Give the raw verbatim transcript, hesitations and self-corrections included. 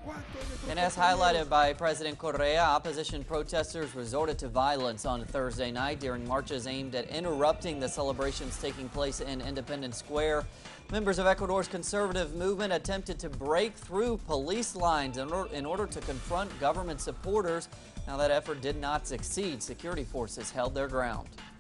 And as highlighted by President Correa, opposition protesters resorted to violence on Thursday night during marches aimed at interrupting the celebrations taking place in Independence Square. Members of Ecuador's conservative movement attempted to break through police lines in order, in order to confront government supporters. Now, that effort did not succeed. Security forces held their ground.